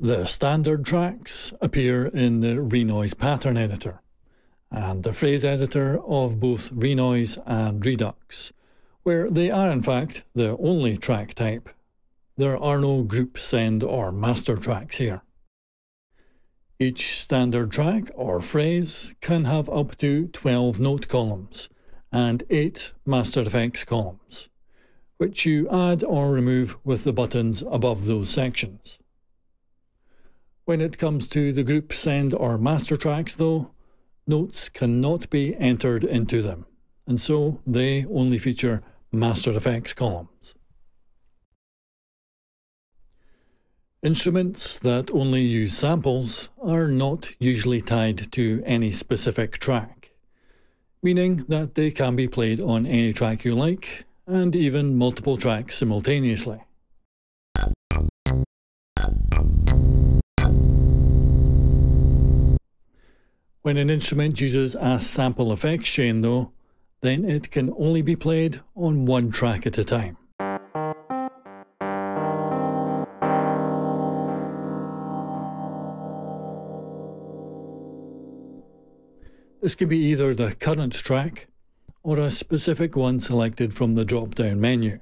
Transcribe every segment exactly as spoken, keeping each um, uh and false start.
The standard tracks appear in the Renoise pattern editor and the phrase editor of both Renoise and Redux, where they are in fact the only track type. There are no group, send or master tracks here. Each standard track or phrase can have up to twelve note columns and eight master effects columns, which you add or remove with the buttons above those sections. When it comes to the group, send or master tracks though, notes cannot be entered into them, and so they only feature master effects columns. Instruments that only use samples are not usually tied to any specific track, meaning that they can be played on any track you like, and even multiple tracks simultaneously. When an instrument uses a sample effects chain though, then it can only be played on one track at a time. This can be either the current track or a specific one selected from the drop-down menu.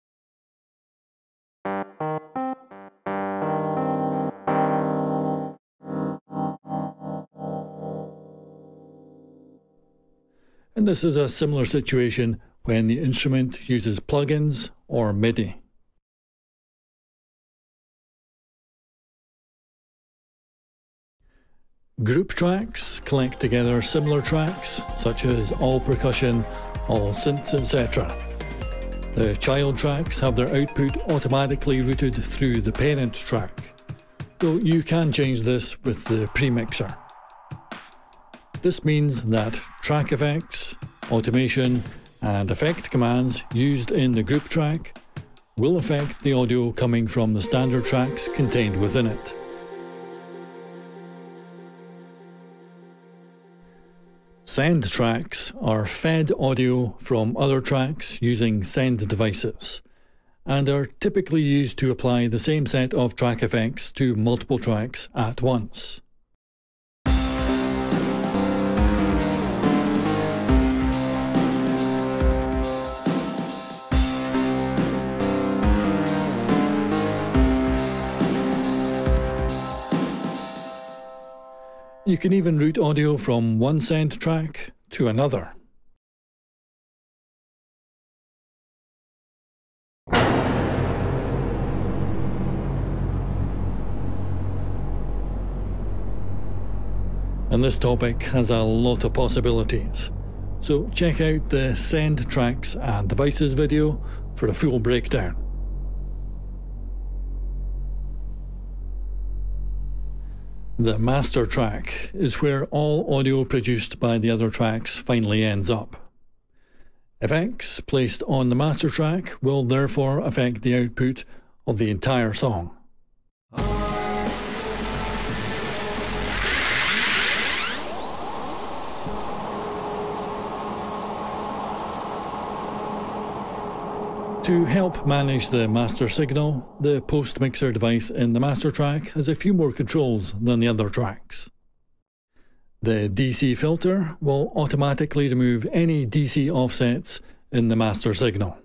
And this is a similar situation when the instrument uses plugins or MIDI. Group tracks collect together similar tracks, such as all percussion, all synths, et cetera. The child tracks have their output automatically routed through the parent track, though you can change this with the premixer. This means that track effects, automation, and effect commands used in the group track will affect the audio coming from the standard tracks contained within it. Send tracks are fed audio from other tracks using send devices, and are typically used to apply the same set of track effects to multiple tracks at once. You can even route audio from one send track to another. And this topic has a lot of possibilities, so check out the Send Tracks and Devices video for a full breakdown. The master track is where all audio produced by the other tracks finally ends up. Effects placed on the master track will therefore affect the output of the entire song. To help manage the master signal, the post-mixer device in the master track has a few more controls than the other tracks. The D C filter will automatically remove any D C offsets in the master signal.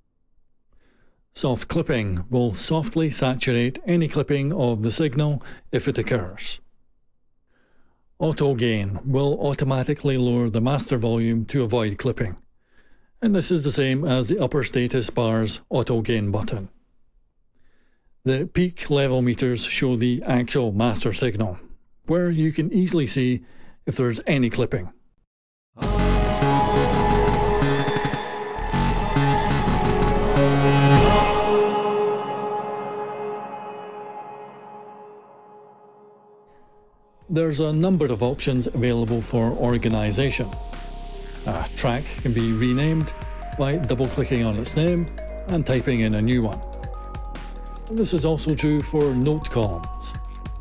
Soft clipping will softly saturate any clipping of the signal if it occurs. Auto gain will automatically lower the master volume to avoid clipping. And this is the same as the upper status bar's auto gain button. The peak level meters show the actual master signal, where you can easily see if there's any clipping. There's a number of options available for organization. A track can be renamed by double-clicking on its name and typing in a new one. This is also true for note columns.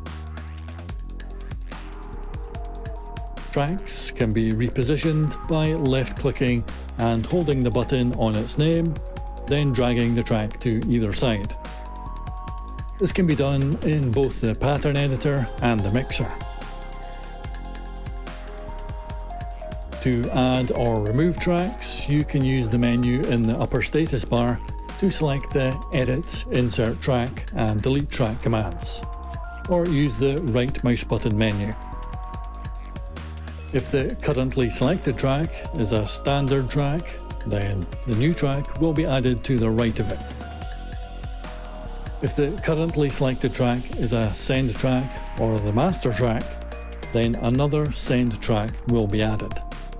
Tracks can be repositioned by left-clicking and holding the button on its name, then dragging the track to either side. This can be done in both the pattern editor and the mixer. To add or remove tracks, you can use the menu in the upper status bar to select the Edit, Insert Track and Delete Track commands, or use the right mouse button menu. If the currently selected track is a standard track, then the new track will be added to the right of it. If the currently selected track is a send track or the master track, then another send track will be added.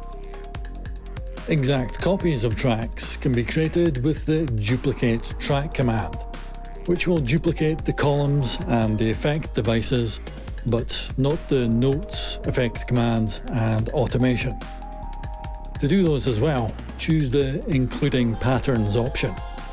Exact copies of tracks can be created with the duplicate track command, which will duplicate the columns and the effect devices, but not the notes, effect commands and automation. To do those as well, choose the Including Patterns option.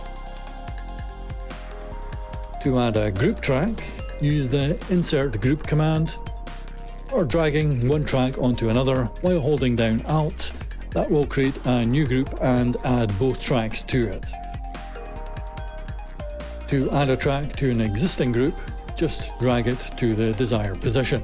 To add a group track, use the Insert Group command, or dragging one track onto another while holding down Alt. That will create a new group and add both tracks to it. To add a track to an existing group, just drag it to the desired position.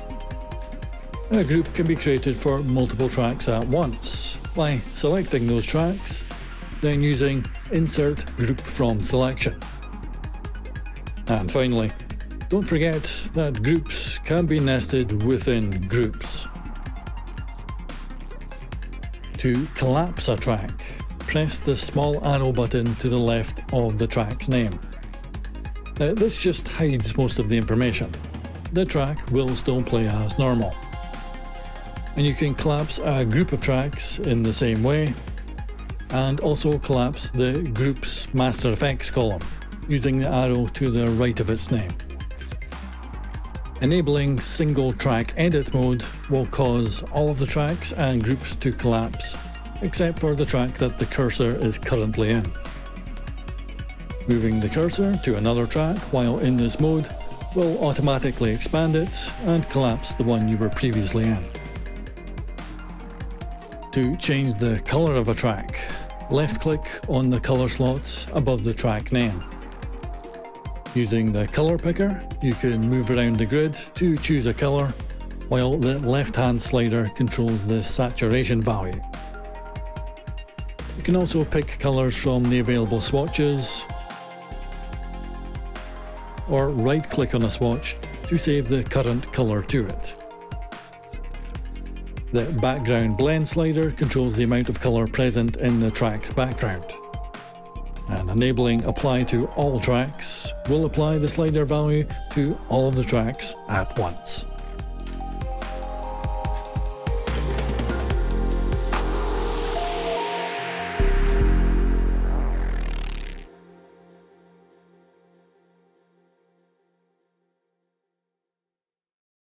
A group can be created for multiple tracks at once by selecting those tracks, then using Insert Group from Selection. And finally, don't forget that groups can be nested within groups. To collapse a track, press the small arrow button to the left of the track's name. Now, this just hides most of the information. The track will still play as normal. And you can collapse a group of tracks in the same way, and also collapse the group's master effects column, using the arrow to the right of its name. Enabling single track edit mode will cause all of the tracks and groups to collapse, except for the track that the cursor is currently in. Moving the cursor to another track while in this mode will automatically expand it and collapse the one you were previously in. To change the color of a track, left-click on the color slot above the track name. Using the color picker, you can move around the grid to choose a color, while the left-hand slider controls the saturation value. You can also pick colors from the available swatches, or right-click on a swatch to save the current color to it. The background blend slider controls the amount of color present in the track's background. And enabling apply to all tracks will apply the slider value to all of the tracks at once.